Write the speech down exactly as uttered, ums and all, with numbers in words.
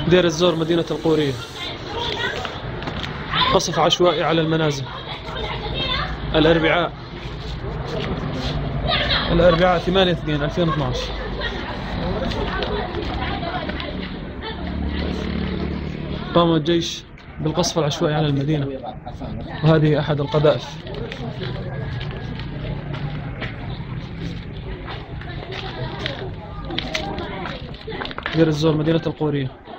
دير الزور مدينة القورية. قصف عشوائي على المنازل الأربعاء الأربعاء ثمانية اثنين ألفين واثناشر. قام الجيش بالقصف العشوائي على المدينة، وهذه أحد القذائف. دير الزور مدينة القورية.